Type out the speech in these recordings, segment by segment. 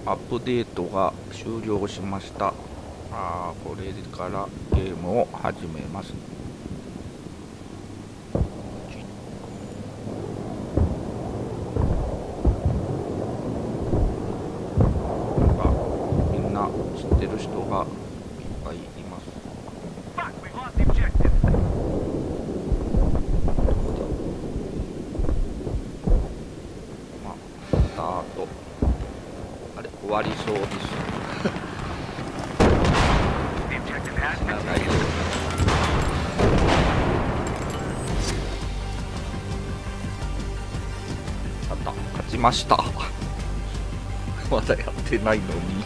アップデートが終了しました。これからゲームを始めます。なんかみんな知ってる人がいっぱいいます。スタート。あれ終わりそうです。死なないように。勝ちました。まだやってないのに。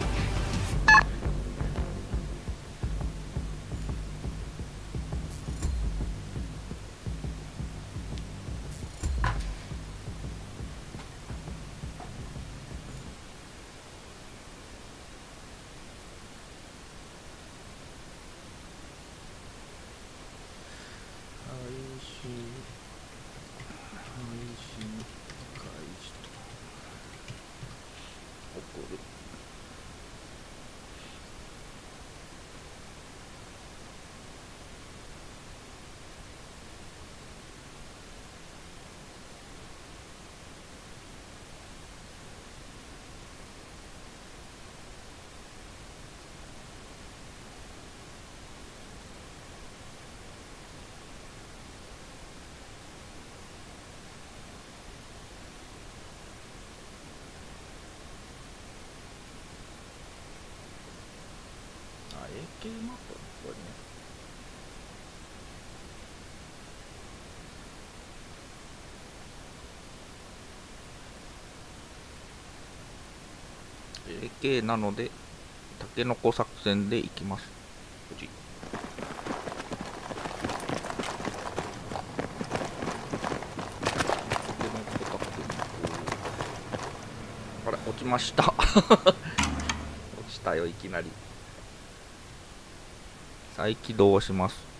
送る。AK マップこれね。AK なのでタケノコ作戦でいきます。無事。タケノコタケノコ。あれ落ちました。落ちたよいきなり。再起動します。